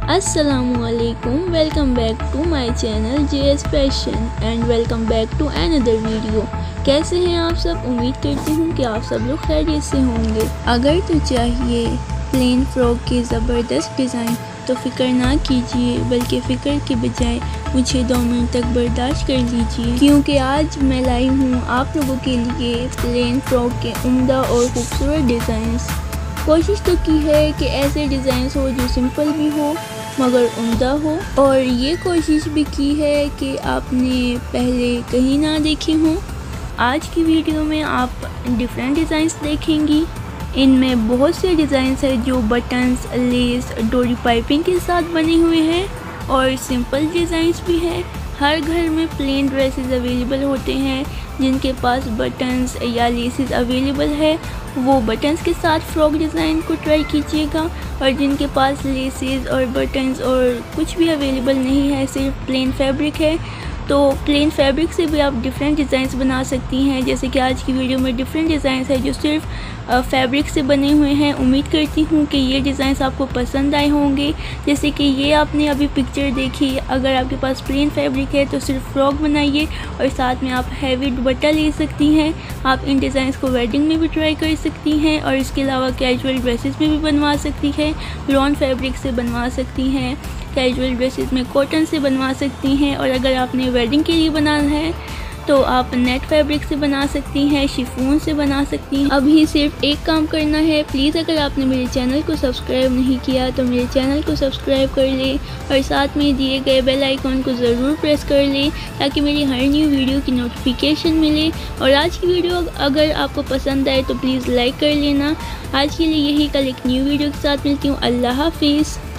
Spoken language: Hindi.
Assalamualaikum, welcome back to my channel JS fashion and welcome back to another video. कैसे हैं आप सब? उम्मीद करती हूँ कि आप सब लोग खैरियत से होंगे। अगर तो चाहिए प्लेन फ्रॉक की ज़बरदस्त डिज़ाइन तो फ़िक्र ना कीजिए, बल्कि फ़िक्र के बजाय मुझे 2 मिनट तक बर्दाश्त कर लीजिए, क्योंकि आज मैं लाई हूँ आप लोगों के लिए प्लेन फ्रॉक के उम्दा और खूबसूरत डिज़ाइंस। कोशिश तो की है कि ऐसे डिज़ाइंस हो जो सिंपल भी हो मगर उम्दा हो, और ये कोशिश भी की है कि आपने पहले कहीं ना देखे हों। आज की वीडियो में आप डिफरेंट डिज़ाइंस देखेंगी। इनमें बहुत से डिज़ाइंस हैं जो बटन्स, लेस, डोरी पाइपिंग के साथ बने हुए हैं, और सिंपल डिज़ाइंस भी हैं। हर घर में प्लेन ड्रेसेस अवेलेबल होते हैं। जिनके पास बटन्स या लेसेस अवेलेबल है वो बटन्स के साथ फ्रॉक डिज़ाइन को ट्राई कीजिएगा, और जिनके पास लेसेस और बटन्स और कुछ भी अवेलेबल नहीं है, सिर्फ प्लेन फैब्रिक है, तो प्लेन फैब्रिक से भी आप डिफरेंट डिज़ाइंस बना सकती हैं। जैसे कि आज की वीडियो में डिफरेंट डिज़ाइंस है जो सिर्फ फैब्रिक से बने हुए हैं। उम्मीद करती हूँ कि ये डिज़ाइंस आपको पसंद आए होंगे। जैसे कि ये आपने अभी पिक्चर देखी, अगर आपके पास प्लेन फैब्रिक है तो सिर्फ फ्रॉक बनाइए और साथ में आप हैवी दुपट्टा ले सकती हैं। आप इन डिज़ाइंस को वेडिंग में भी ट्राई कर सकती हैं, और इसके अलावा कैजुअल ड्रेसेस में भी बनवा सकती हैं। लॉन फैब्रिक से बनवा सकती हैं, कैजुअल ड्रेसेस में कॉटन से बनवा सकती हैं, और अगर आपने वेडिंग के लिए बनाना है तो आप नेट फैब्रिक से बना सकती हैं, शिफॉन से बना सकती हैं। अभी सिर्फ एक काम करना है, प्लीज़ अगर आपने मेरे चैनल को सब्सक्राइब नहीं किया तो मेरे चैनल को सब्सक्राइब कर लें, और साथ में दिए गए बेल आइकॉन को ज़रूर प्रेस कर लें ताकि मेरी हर न्यू वीडियो की नोटिफिकेशन मिले। और आज की वीडियो अगर आपको पसंद आए तो प्लीज़ लाइक कर लेना। आज के लिए यही, कल एक न्यू वीडियो के साथ मिलती हूँ। अल्लाह हाफिज़।